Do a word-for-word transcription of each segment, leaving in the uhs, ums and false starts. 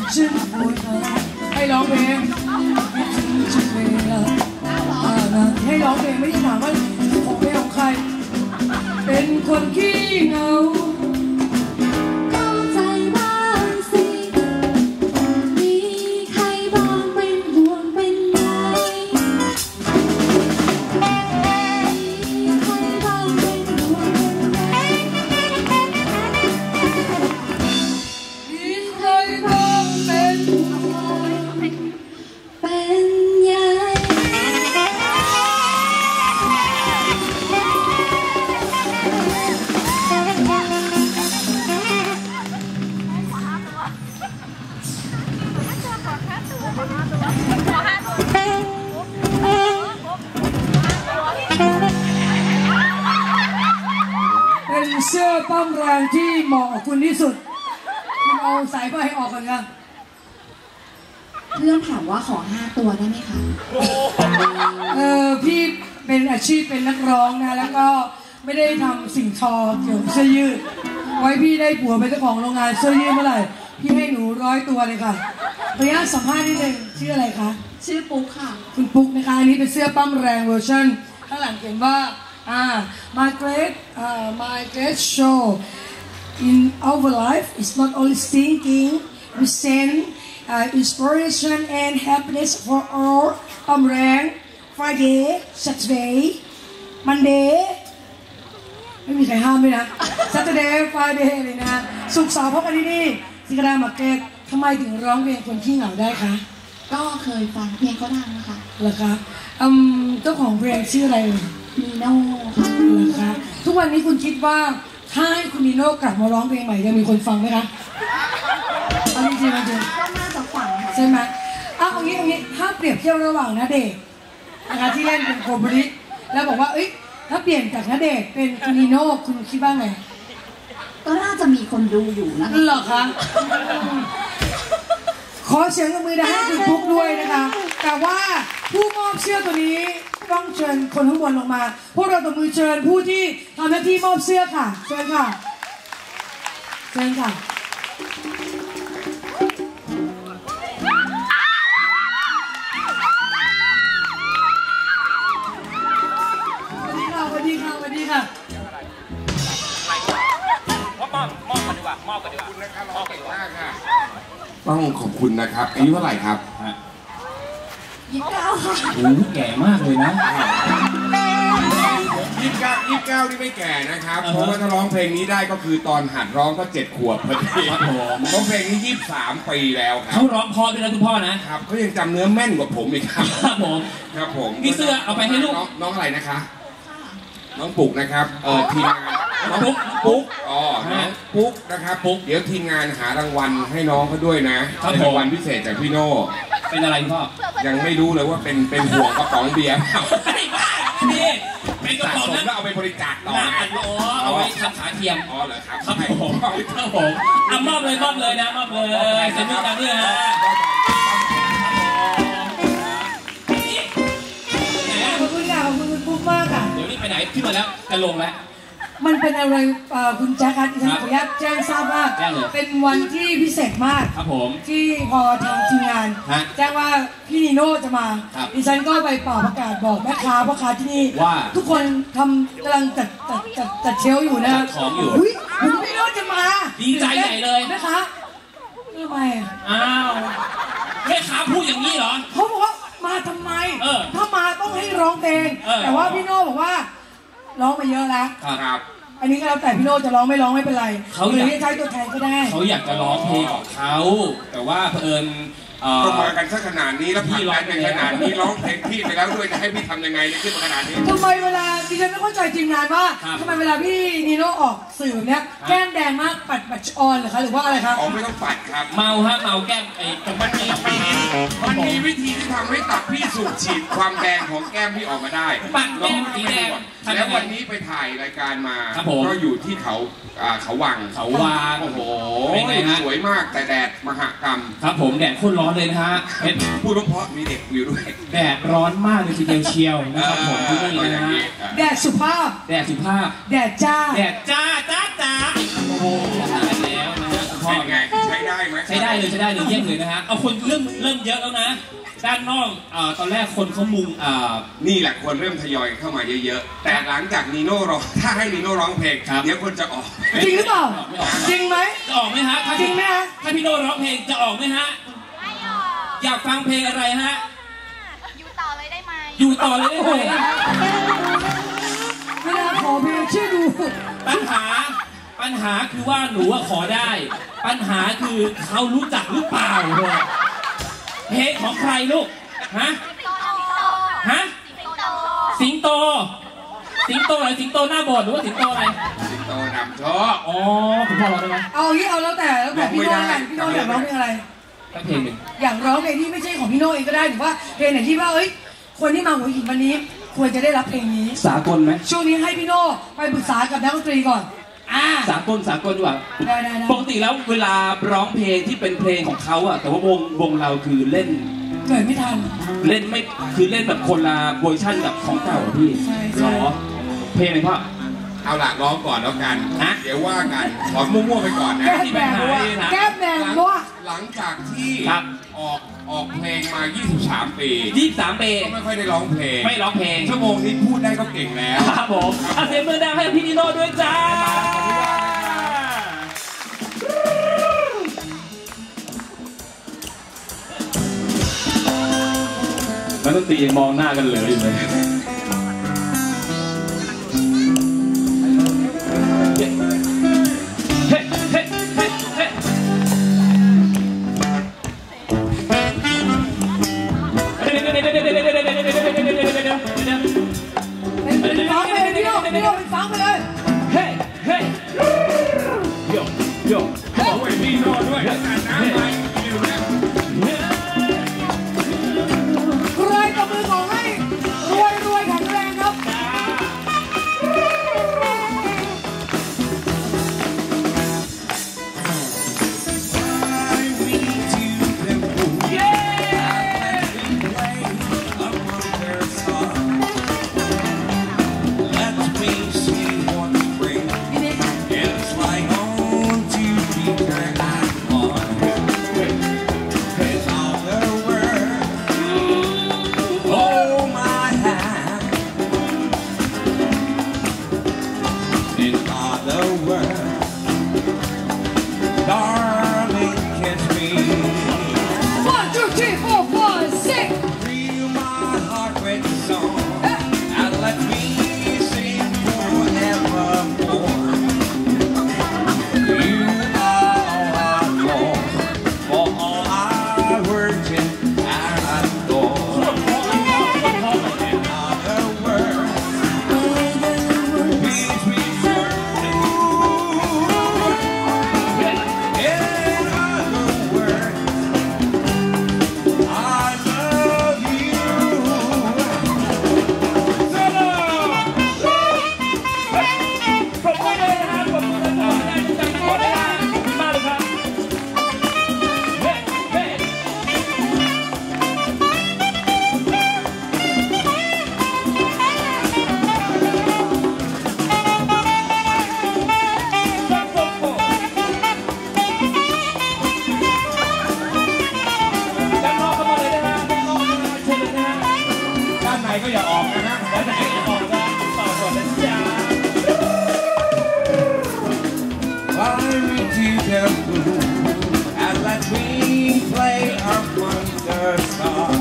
ฉันพูดให้ร้องเพลงคิดถึงฉันเวลาให้ร้องเพลงไม่ได้ถามว่าของเพลงของใครเป็นคนขี้เหงาเข้าใจบ้างสิมีใครบ้างเป็นห่วงเป็นใยมีใครบ้างเป็นห่วงเป็นใยมีใครบ้างเป็นเป็นใยเป็นเสื้อป้อมแรงที่เหมาะกับคุณที่สุดคุณเอาสายไฟออกกันครับเพื่อนถามว่าขอห้าตัวได้ไหมคะเออพี่เป็นอาชีพเป็นนักร้องนะแล้วก็ไม่ได้ทำสิ่งทอเกี่ยวกับเสื้อยืดไว้พี่ได้ผัวเป็นเจ้าของโรงงานเสื้อยืดเมื่อไหร่พี่ให้หนูร้อยตัวเลยค่ะระยะสัมภาษณ์นิดนึงชื่ออะไรคะชื่อปุ๊กค่ะคุณปุ๊กนะคะอันนี้เป็นเสื้อปั้มแรงเวอร์ชันข้างหลังเขียนว่าอ่า my great uh, my great show in our life is not only singing we send uh, inspiration and happiness for all ปั้มแรง Friday Saturday Monday ไม่มีใครห้ามด้วยนะ Saturday Friday เลยนะศุกร์เสาร์พบกันที่นี่ซิกาดามาร์เก็ตทำไมถึงร้องเพลงคนขี้เหงาได้คะก็เคยฟังเพลงเขาดังนะคะเหรอคะอืมเจ้าของเพลงชื่ออะไรนีโน่ค่ะเหรอคะทุกวันนี้คุณคิดว่าถ้าให้คุณนีโน่กลับมาร้องเพลงใหม่จะมีคนฟังไหมคะเอาจริงๆจริงก็น่าจะฟังใช่ไหมอ้าวเอางี้เอางี้ถ้าเปรียบเทียบระหว่างณเดชน์นะคะที่เล่นเป็นโกบริแล้วบอกว่าเอ้ยถ้าเปลี่ยนจากณเดชน์เป็นคุณนีโน่คุณคิดว่าไงก็น่าจะมีคนดูอยู่นะเหรอคะขอเสียงมือดังให้คุณปุ๊กด้วยนะคะแต่ว่าผู้มอบเสื้อตัวนี้ต้องเชิญคนข้างบนลงมาพวกเราตบมือเชิญผู้ที่ทำหน้าที่มอบเสื้อค่ะเชิญค่ะเชิญค่ะสวัสดีค่ะสวัสดีค่ะมอบมอบกันดีกว่ามอบกันดีกว่าคุณนะครับมอบกันดีกว่าค่ะต้องขอบคุณนะครับอายุเท่าไหร่ครับยี่สิบเก้าค่ะโอ้แก่มากเลยนะยี่สิบเก้ายี่สิบเก้านี่ไม่แก่นะครับเพราะว่าถ้าร้องเพลงนี้ได้ก็คือตอนหัดร้องก็เจ็ดขวบพอดีครับผมเพราะเพลงนี้ยี่สิบสามปีแล้วครับเขาร้องพอด้วยนะคุณพ่อนะครับเขายังจำเนื้อแม่นกว่าผมอีกครับครับผมครับผมนี่เสื้อเอาไปให้ลูกน้องอะไรนะคะน้องปุ๊กนะครับเออทีมงานน้องปุ๊กปุ๊กอ๋อน้องปุ๊กนะครับปุ๊กเดี๋ยวทีมงานหารางวัลให้น้องเขาด้วยนะรางวัลพิเศษจากพี่โน่เป็นอะไรพ่อยังไม่รู้เลยว่าเป็นเป็นห่วงกระป๋องเบียร์ไม่บ้านี่เป็นกระป๋องแล้วเอาไปบริจาคต่อนะอ๋อเอาไว้ทำขาเทียมอ๋อเหรอครับครับผมครับผมอ่ะมอบเลยมอบเลยนะมอบเลยเซ็นด้วยกันด้วยฮะขอบคุณค่ะขอบคุณคุณปุ๊กมากค่ะเดี๋ยวนี้ไปไหนขึ้นมาแล้วจะลงแล้วมันเป็นอะไรคุณแจ๊คครับที่ฉันขออนุญาตแจ้งทราบว่าเป็นวันที่พิเศษมากครับผมที่พอทางทีมงานแจ้งว่าพี่นีโน่จะมาดิฉันก็ไปเป่าประกาศบอกแม่ค้าพ่อค้าที่นี่ว่าทุกคนทำกำลังจัดจัดจัดจัดเชลอยู่นะของอยู่อุ้ยคุณนีโน่จะมาดีใจใหญ่เลยนะคะทำไมอ้าวแม่ค้าพูดอย่างนี้เหรอเขาบอกว่ามาทำไมถ้ามาต้องให้ร้องเพลงแต่ว่าพี่โน่บอกว่าร้องมาเยอะแล้วครับอันนี้ก็แล้วแต่พี่โน่จะร้องไม่ร้องไม่เป็นไรเขาอยากใช้ตัวแทนก็ได้เขาอยากจะร้องเพลงของเขาแต่ว่าเผอิญก็มากันสักขนาดนี้แล้วพี่ร้องเป็นขนาดนี้ร้องเพลงพี่ไปแล้วด้วยจะให้พี่ทำยังไงขึ้นมาขนาดนี้ทำไมเวลาดิฉันไม่เข้าใจทีมงานว่าทำไมเวลาพี่นีโน่ออกสื่อแบบนี้แก้มแดงมากปัดปัดออนเหรอคะหรือว่าอะไรครับอ๋อไม่ต้องปัดครับเมาฮะเมาแก้มไอ้มันมีมันมีวิธีที่ทำให้ตับพี่สูบฉีดความแดงของแก้มพี่ออกมาได้ปัดแก้มสีแดงแล้ววันนี้ไปถ่ายรายการมาก็อยู่ที่เขาเขาวังเขาวังโอ้โหสวยมากแต่แดดมหกรรมครับผมแดดข้นร้อนเลยนะฮะพูดเพราะมีเด็กอยู่ด้วยแดดร้อนมากเลยทีเดียวเชียวนะครับผมที่นี่นะฮะแดดสุภาพแดดสุภาพแดดจ้าแดดจ้าจ้าจ้าโอ้โหตายแล้วนะฮะพ่อไงใช้ได้ไหมใช้ได้เลยใช้ได้เลยเยี่ยมเลยนะฮะเอาคนเริ่มเริ่มเยอะแล้วนะด้านนอกอ่าตอนแรกคนเขามุงอ่านี่แหละคนเริ่มทยอยเข้ามาเยอะๆแต่หลังจากนีโน่ร้องถ้าให้นีโน่ร้องเพลงเดี๋ยวคนจะออกจริงหรือเปล่าจริงไหมจะออกไหมฮะจริงไหมฮะถ้าพี่โน่ร้องเพลงจะออกไหมฮะอยากฟังเพลงอะไรฮะอยู่ต่อเลยได้ไหมอยู่ต่อเลยได้ไหมเวลาขอเพลงชื่อดูปัญหาปัญหาคือว่าหนูว่าขอได้ปัญหาคือเขารู้จักหรือเปล่าเพลงของใครลูกฮะฮะสิงโตสิงโตอะไรสิงโตหน้าบอดหรือว่าสิงโตอะไรสิงโตนำโชคอ๋อคุณพ่อร้องได้ไหมเอางี้เอาแล้วแต่แล้วแต่พี่โน่กันพี่โน่อยากร้องเพลงอะไรสักเพลงหนึ่งอยากร้องเพลงที่ไม่ใช่ของพี่โน่เองก็ได้หรือว่าเพลงไหนที่ว่าเอ้ยคนที่มาหัวหินวันนี้ควรจะได้รับเพลงนี้สากลไหมช่วงนี้ให้พี่โน่ไปปรึกษากับนักดนตรีก่อนอ่าสากลสากลดีกว่าได้ได้ปกติแล้วเวลาร้องเพลงที่เป็นเพลงของเขาอะแต่ว่าวงวงเราคือเล่นเกิดไม่ทันเล่นไม่คือเล่นแบบคนละเวอร์ชันกับของเก่าพี่หรอเพลงอะไรพ่อเอาละร้องก่อนแล้วกันนะเดี๋ยวว่ากันขอมั่วๆไปก่อนนะแก้แบงแก้แบงว่าหลังจากที่ออกออกเพลงมายี่สิบสามปียี่สิบสามปีก็ไม่ค่อยได้ร้องเพลงไม่ร้องเพลงชั่วโมงนี้พูดได้ก็เก่งแล้วครับผมเอาเสียงมือดังให้พี่นิโน่ด้วยจ้าแล้วดนตรียังมองหน้ากันเลยอยู่เลยฟังไปเลยพี่โน่พี่โน่ฟังไปเลยเฮ้เฮ้โยโยโอ้ยพี่โน่ด้วยการน้ำไปอยู่แล้วใครกับมือของให้รวยรวยแข็งแรงครับก็อย่าออกนะฮะแล้วไหนจะออกนะต่อก่อนนะจ๊ะ Fly me to the blue and let me play our wonder song.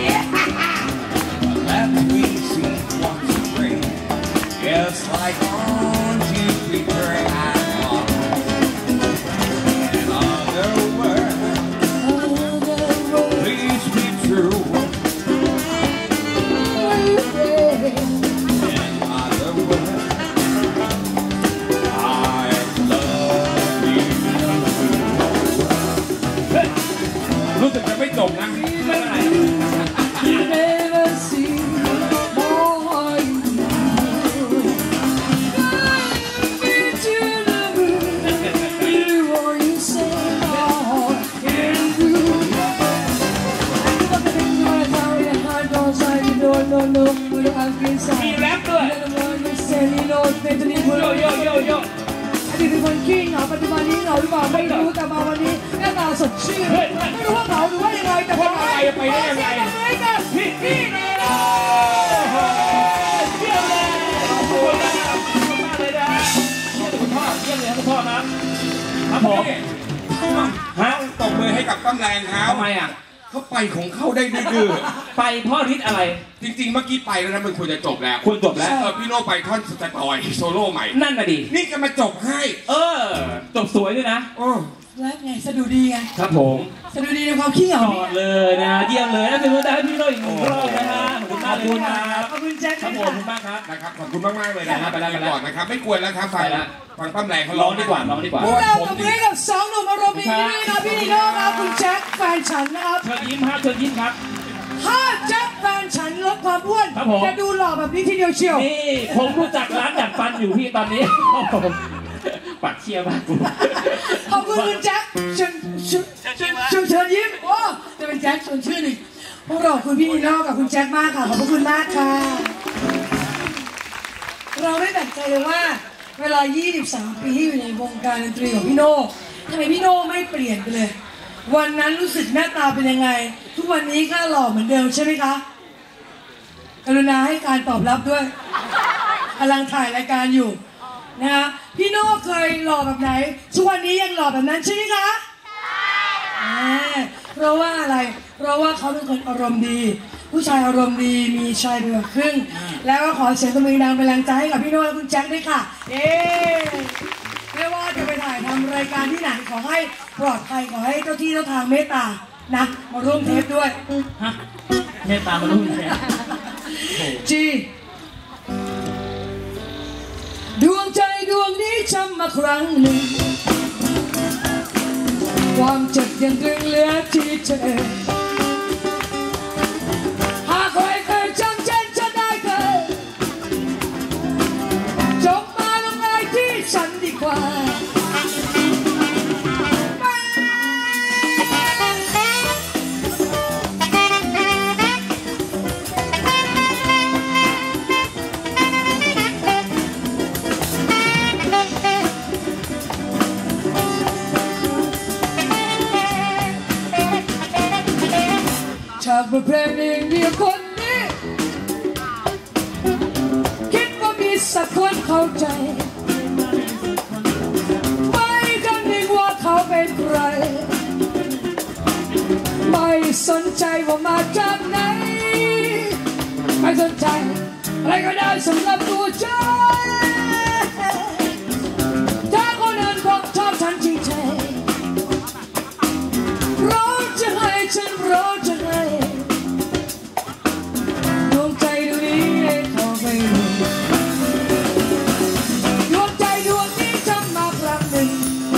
Let me see what you bring. Just like on Jupiter and Mars. In other words, please be true.รู้สึกจะไม่จบนะไม่เป็นไรมีแรปด้วยโยโยโยโยอดีตเป็นคนขี้เหงาปัจจุบันนี้เหงาหรือเปล่าไม่รู้แต่มาวันนี้หน้าตาตาสดชื่นไม่รู้ว่าเผาหรือว่ายังไงแต่คนอะไรไปได้ยังไงพี่พี่นี่นะเยี่ยมเลยขอบคุณมากขอบคุณมากเลยนะเยี่ยมคุณพ่อเยี่ยมเลยคุณพ่อครับครับผมฮะตบมือให้กับตั้มแรงเขาทำไมอ่ะเขาไปของเขาได้ดื้อไปพ่อฤทธิ์อะไรจริงๆเมื่อกี้ไปแล้วนะมันควรจะจบแล้วควรจบแล้วเออพี่โน่ไปท่อนสตอยโซโล่ใหม่นั่นน่ะดินี่ก็มาจบให้เออจบสวยด้วยนะโอ้แล้วไงสะดุดีไงครับผมสะดุดีในความขี้เหงาเลยนะเยี่ยมเลยนะเป็นวันที่พี่โน่อีกหนึ่งรอบนะฮะขอบคุณมากเลยครับขอบคุณแจ็คครับผมขอบคุณมากครับนะครับขอบคุณมากๆเลยนะครับไปแล้วไปก่อนนะครับไม่กวนแล้วครับฟังฟังตั้มแรงเขาร้องดีกว่าร้องดีกว่าเราตบมือกับสองหนุ่มอารมณ์ดีนะครับพี่นิโน่ครับคุณแจ็คแฟนฉันนะครับเชิญยิ้มครับเชิญยิ้มครับถ้าแจ็คแฟนฉันลดความอ้วนจะดูหล่อแบบนี้ทีเดียวเชียวนี่ผมรู้จักร้านดัดฟันอยู่พี่ตอนนี้ปากเชี่ยมากกูขอบคุณคุณแจ็คเชิญเชิญเชิญเชิญยิ้มโอ้จะเป็นแจ็คชวนชื่อหนึ่งพวกเราคุณพี่นิโน่กับคุณแจ็คมากค่ะขอบคุณมากค่ะเราไม่แปลกใจเลยว่าเวลายี่สิบสามปีที่อยู่ในวงการดนตรีของพี่โน่ทำไมพี่โน่ไม่เปลี่ยนไปเลยวันนั้นรู้สึกหน้าตาเป็นยังไงทุกวันนี้ก็หล่อเหมือนเดิมใช่ไหมคะกรุณาให้การตอบรับด้วยกำลังถ่ายรายการอยู่นะคะพี่โน่เคยหล่อแบบไหนทุกวันนี้ยังหล่อแบบนั้นใช่ไหมคะใช่เพราะว่าอะไรเพราะว่าเขาเป็นคนอารมณ์ดีผู้ชายอารมณ์ดีมีชายเป็นครึ่งแล้วก็ขอเสียงตบมือดังเป็นแรงใจให้กับพี่โน่และคุณแจ็คด้วยค่ะเอ๊ไม่ว่าจะไปถ่ายทำรายการที่ไหนขอให้ปลอดภัยขอให้เจ้าที่เจ้าทางเมตตานะมาร่วมเทปด้วยฮะเมตตามาร่วมเทปจีดวงใจดวงนี้ช้ำมาครั้งหนึ่งความเจ็บยังตรึงเหลือที่เธอหากใครเคยจำเช่นฉันได้เคยจงมาลงรายที่ฉันดีกว่าจากบทเพลงหนึ่งเดียวคนนี้คิดว่ามีสักคนเข้าใจไม่คำนึงว่าเขาเป็นใครไม่สนใจว่ามาจากไหนไม่สนใจอะไรก็ได้สำหรับตัวฉันถ้าคนอื่นบอกชอบฉันจริงใจร้องจะให้ฉันร้องจะให้ดวงใจดวงนี้ให้เขาไปรู้ดวงใจดวงนี้จำมาครั้งหนึ่ง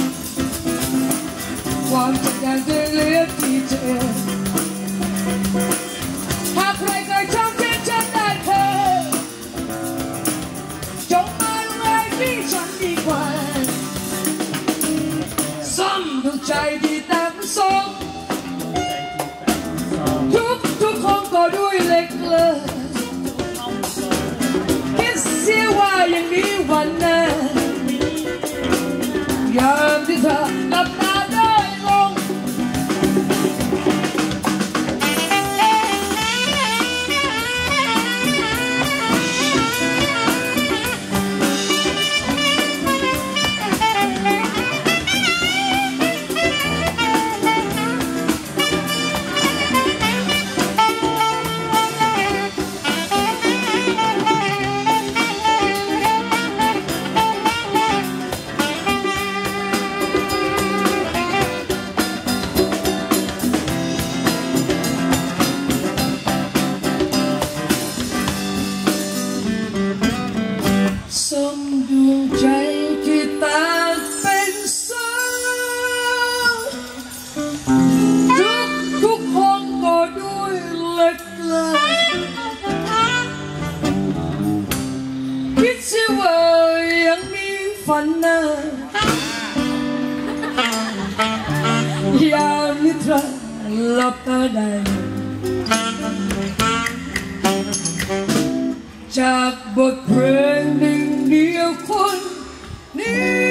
ความเจ็บยังจะเหลือที่เธอหากใครเคยชอบฉันฉันได้เธอจงมาลงรายที่ฉันดีกว่าซ้ำดวงใจที่แตกสองทุกทุกคนก็ด้วยเล็กเลยคิดเสียว่ายังมีวันหน้ายามที่เธอหลับตาได้ลงฝันหน้ายามนิทราหลับตาได้จากบทเพลงหนึ่งเดียวคนนี้